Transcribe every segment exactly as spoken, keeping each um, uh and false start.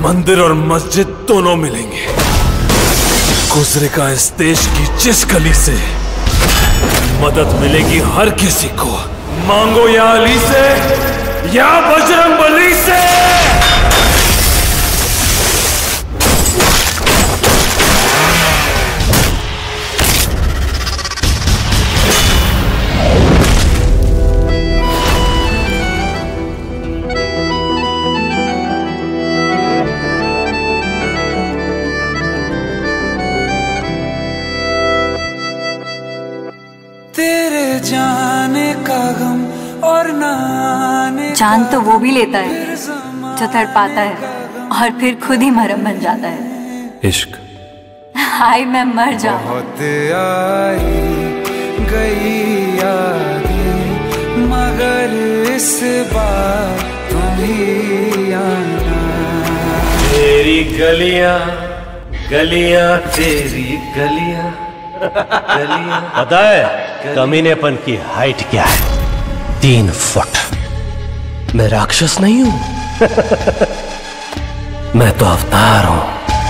मंदिर और मस्जिद दोनों मिलेंगे। गुजरेगा इस देश की जिस गली से, मदद मिलेगी हर किसी को। मांगो या अली से या बजरंग बली से। तेरे जाने का गम और नाने जान तो वो भी लेता है जो तड़पाता है और फिर खुद ही मरहम बन जाता है। इश्क हाय मैं मर जाऊं। बहुत आई गई यादें मगर इस बार तुम ही आना। तेरी गलियां गलियां तेरी गलियां गलियां। पता है कमीनेपन की हाइट क्या है? तीन फुट। मैं राक्षस नहीं हूं। मैं तो अवतार हूं।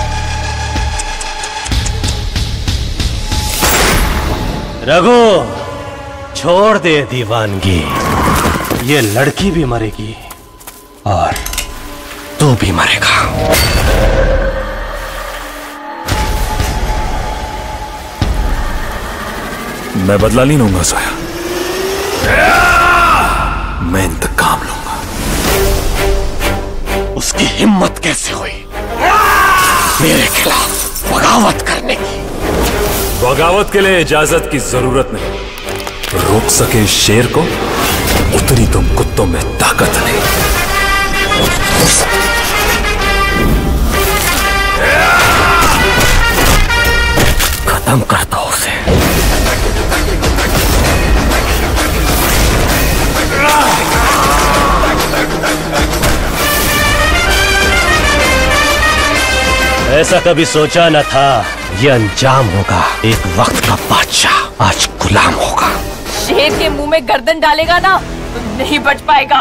रघु छोड़ दे दीवानगी। ये लड़की भी मरेगी और तू भी मरेगा। मैं बदला नहीं लूंगा साया, मैं इंतकाम लूंगा। उसकी हिम्मत कैसे हुई मेरे खिलाफ बगावत करने की? बगावत के लिए इजाजत की जरूरत नहीं। रोक सके शेर को, उतनी तुम कुत्तों में ताकत नहीं। खत्म कर दो उसे। ऐसा कभी सोचा न था ये अंजाम होगा। एक वक्त का बादशाह आज गुलाम होगा। शेर के मुंह में गर्दन डालेगा ना तो नहीं बच पाएगा।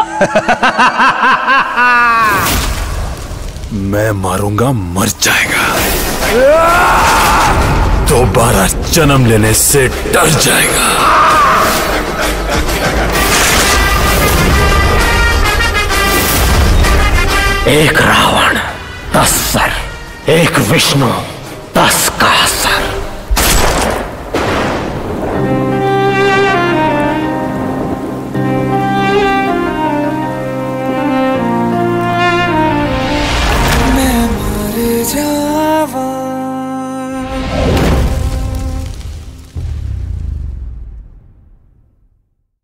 मैं मारूंगा मर जाएगा, दोबारा जन्म लेने से डर जाएगा। एक रावण दस सर, एक विष्णु दस